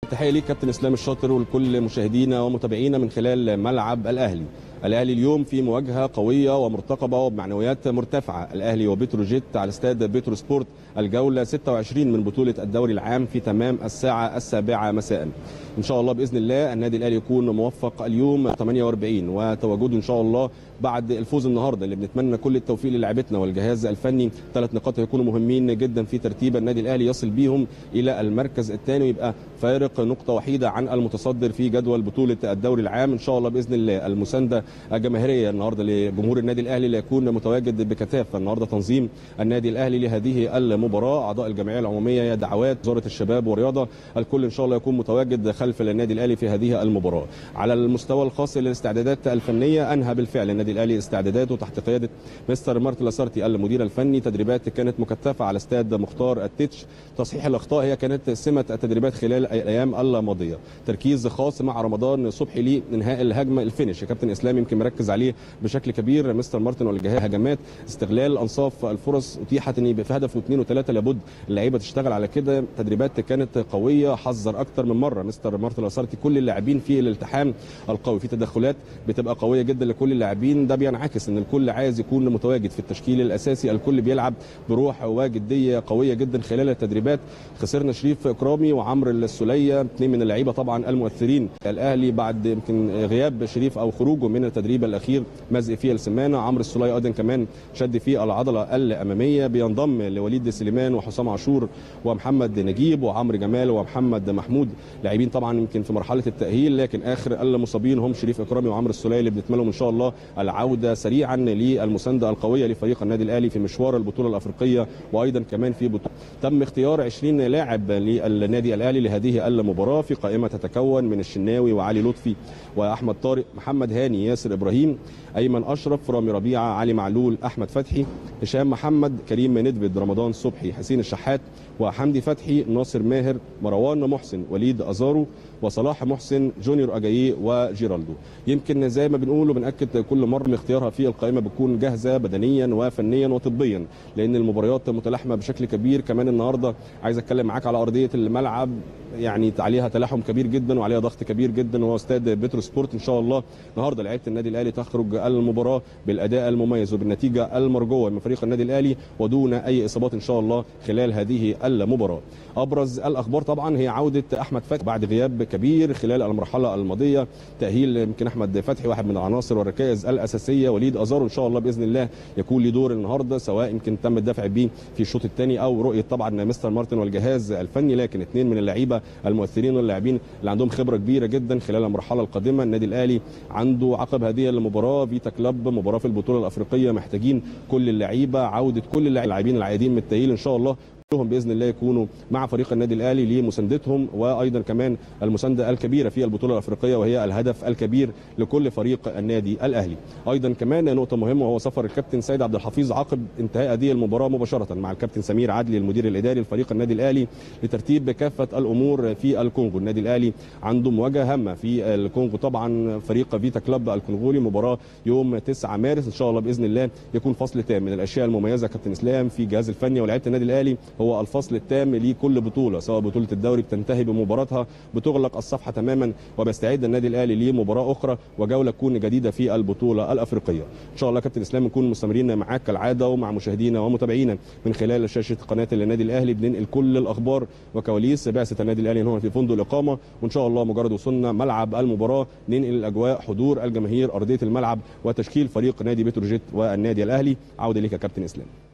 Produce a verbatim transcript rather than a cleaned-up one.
تحيه ليك كابتن اسلام الشاطر ولكل مشاهدينا ومتابعينا من خلال ملعب الاهلي. الاهلي اليوم في مواجهه قويه ومرتقبه وبمعنويات مرتفعه، الاهلي وبتروجيت على استاد بترو سبورت، الجوله ستة وعشرين من بطوله الدوري العام في تمام الساعه السابعه مساء. ان شاء الله باذن الله النادي الاهلي يكون موفق اليوم ثمانية وأربعين، وتواجده ان شاء الله بعد الفوز النهارده اللي بنتمنى كل التوفيق للاعبتنا والجهاز الفني. ثلاث نقاط هيكونوا مهمين جدا في ترتيب النادي الاهلي يصل بيهم الى المركز الثاني ويبقى فارق نقطه وحيده عن المتصدر في جدول بطوله الدوري العام. ان شاء الله باذن الله المسانده الجماهيريه النهارده لجمهور النادي الاهلي اللي يكون متواجد بكثافه النهارده. تنظيم النادي الاهلي لهذه المباراه، اعضاء الجمعيه العموميه، دعوات وزاره الشباب والرياضه، الكل ان شاء الله يكون متواجد خلف النادي الاهلي في هذه المباراه. على المستوى الخاص للاستعدادات الفنيه، انهى بالفعل النادي الاهلي استعداداته تحت قياده مستر مارتن لاسارتي المدير الفني. تدريبات كانت مكثفه على استاد مختار التتش، تصحيح الاخطاء هي كانت سمه التدريبات خلال الايام الماضيه. تركيز خاص مع رمضان صبحي لانهاء الهجمه الفينش، كابتن اسلام يمكن مركز عليه بشكل كبير مستر مارتن والجهاز. هجمات، استغلال انصاف الفرص، اتيحت ان يبقى في هدف واثنين وثلاثه، لابد اللعيبه تشتغل على كده. تدريبات كانت قويه، حذر اكثر من مره مستر مارتن لاسارتي كل اللاعبين في الالتحام القوي، في تدخلات بتبقى قويه جدا لكل اللاعبين. ده بينعكس ان الكل عايز يكون متواجد في التشكيل الاساسي، الكل بيلعب بروح وجديه قويه جدا خلال التدريبات. خسرنا شريف اكرامي وعمرو السوليه، اثنين من اللعيبه طبعا المؤثرين الاهلي بعد يمكن غياب شريف او خروجه من التدريب الاخير، مزق فيه السمانه. عمرو السوليه ايضا كمان شد فيه العضله الاماميه. بينضم لوليد سليمان وحسام عاشور ومحمد نجيب وعمرو جمال ومحمد محمود، لاعبين طبعا يمكن في مرحله التاهيل، لكن اخر المصابين هم شريف اكرامي وعمرو السوليه اللي بنتمنى ان شاء الله العوده سريعا للمسانده القويه لفريق النادي الاهلي في مشوار البطوله الافريقيه وايضا كمان في بطوله. تم اختيار عشرين لاعب للنادي الاهلي لهذه المباراه، في قائمه تتكون من الشناوي وعلي لطفي واحمد طارق، محمد هاني، ياسر ابراهيم، ايمن اشرف، رامي ربيعه، علي معلول، احمد فتحي، هشام محمد، كريم ندفد، رمضان صبحي، حسين الشحات وحمدي فتحي، ناصر ماهر، مروان محسن، وليد ازارو وصلاح محسن، جونيور اجاييه وجيرالدو. يمكن زي ما بنقول وبناكد كل مره اختيارها في القائمه بتكون جاهزه بدنيا وفنيا وطبيا، لان المباريات متلاحمه بشكل كبير. كمان النهارده عايز اتكلم معاك على ارضيه الملعب، يعني عليها تلاحم كبير جدا وعليها ضغط كبير جدا، وهو استاد بترو سبورت. ان شاء الله النهارده لعيبه النادي الاهلي تخرج المباراه بالاداء المميز وبالنتيجه المرجوه من فريق النادي الاهلي ودون اي اصابات ان شاء الله خلال هذه المباراه. ابرز الاخبار طبعا هي عوده احمد فتحي بعد غياب كبير خلال المرحله الماضيه، تاهيل يمكن احمد فتحي واحد من العناصر والركائز الاساسيه. وليد ازارو ان شاء الله باذن الله يكون له دور النهارده، سواء يمكن تم الدفع به في الشوط الثاني او رؤيه طبعا مستر مارتن والجهاز الفني، لكن اثنين من اللعيبه المؤثرين واللاعبين اللي عندهم خبره كبيره جدا خلال المرحله القادمه. النادي الاهلي عنده عقب هذه المباراه فيتا كلوب، مباراه في البطوله الافريقيه، محتاجين كل اللعيبه، عوده كل اللاعبين العائدين من التاهيل ان شاء الله كلهم باذن الله يكونوا مع فريق النادي الاهلي لمساندتهم، وايضا كمان المسانده الكبيره في البطوله الافريقيه وهي الهدف الكبير لكل فريق النادي الاهلي. ايضا كمان نقطه مهمه وهو سفر الكابتن سيد عبد الحفيظ عقب انتهاء هذه المباراه مباشره مع الكابتن سمير عدلي المدير الاداري لفريق النادي الاهلي لترتيب كافه الامور في الكونغو. النادي الاهلي عنده مواجهه هامه في الكونغو، طبعا فريق فيتا كلوب الكونغولي، مباراه يوم تسعة مارس ان شاء الله باذن الله يكون فصل تام. من الاشياء المميزه كابتن اسلام في الجهاز الفني ولاعيبه النادي الاهلي هو الفصل التام لكل بطوله، سواء بطوله الدوري بتنتهي بمباراتها بتغلق الصفحه تماما وبيستعد النادي الاهلي لمباراه اخرى وجوله تكون جديده في البطوله الافريقيه. ان شاء الله كابتن اسلام نكون مستمرين معاك كالعاده ومع مشاهدينا ومتابعينا من خلال شاشه قناه النادي الاهلي، بننقل كل الاخبار وكواليس بعثه النادي الاهلي هنا في فندق الاقامه، وان شاء الله مجرد وصولنا ملعب المباراه ننقل الاجواء، حضور الجماهير، ارضيه الملعب، وتشكيل فريق نادي بتروجيت والنادي الاهلي. عوده ليك يا كابتن اسلام.